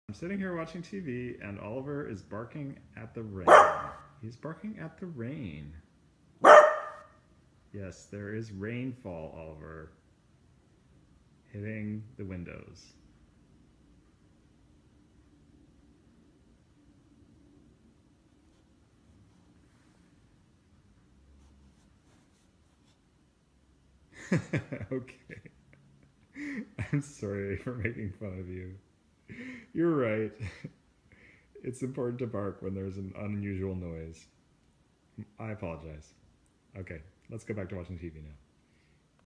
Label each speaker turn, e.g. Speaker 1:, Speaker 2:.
Speaker 1: I'm sitting here watching TV and Oliver is barking at the rain. He's barking at the rain. Yes, there is rainfall, Oliver, hitting the windows. Okay. I'm sorry for making fun of you. You're right. It's important to bark when there's an unusual noise. I apologize. Okay, let's go back to watching TV now.